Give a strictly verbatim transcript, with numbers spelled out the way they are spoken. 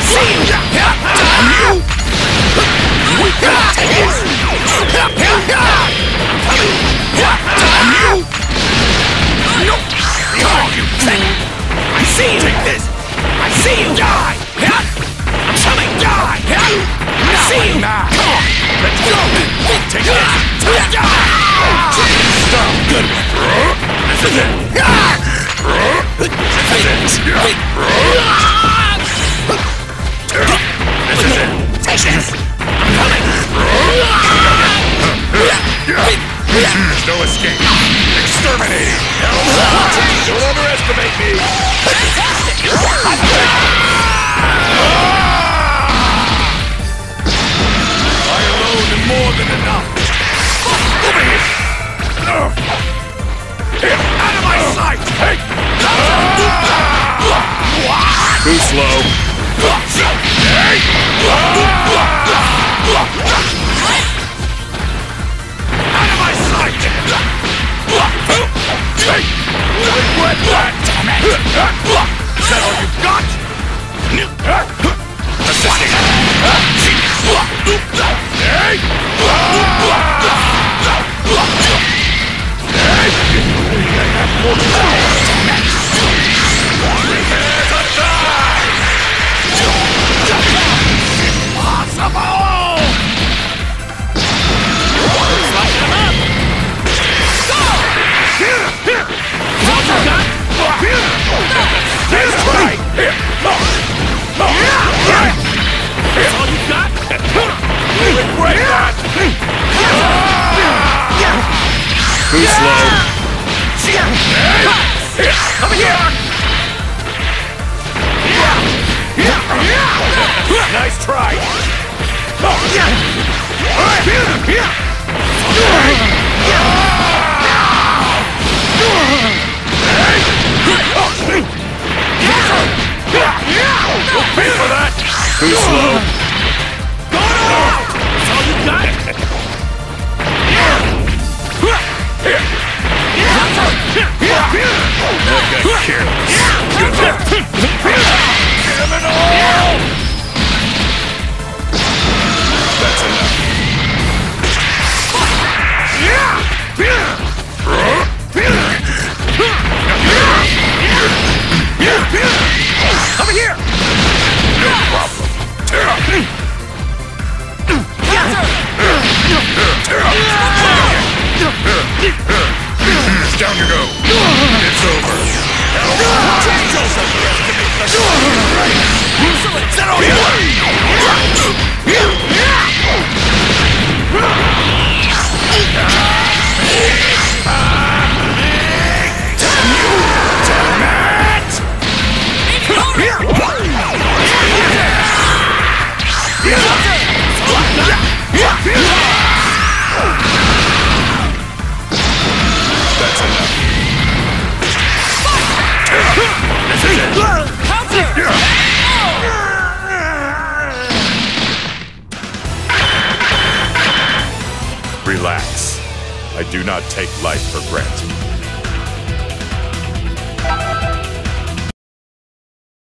see you! Take this! I'm coming! Come on, you thing! I see you! Take this! I see you! Die! I'm coming! Die! I see you! Come on! Let's go! Take this! Stop! Good one! This is it! This is it! This is it! Take this! I'm coming! There's no escape! Exterminating! Don't underestimate me! Fantastic! I alone am more than enough! Over here! Out of my sight! Hey! Too slow! Hey! Out of my sight! Hey! Regret that! Damn it! Is that all you've got? Assisting! Hey! Too slow. Over here! Nice try! Pay for that! Too slow. That's all you got? Mega careless. Criminal! That's enough. Over here! No problem. Down you go. It's over. Don't underestimate the Excellent. Is that all you That's enough. This is it. Relax. I do not take life for granted.